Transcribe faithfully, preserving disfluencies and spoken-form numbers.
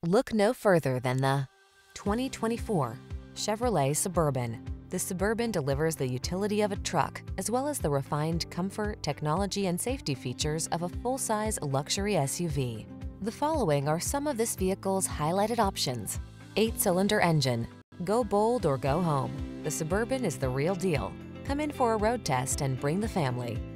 Look no further than the twenty twenty-four Chevrolet Suburban. The Suburban delivers the utility of a truck, as well as the refined comfort, technology, and safety features of a full-size luxury S U V. The following are some of this vehicle's highlighted options: eight-cylinder engine. Go bold or go home. The Suburban is the real deal. Come in for a road test and bring the family.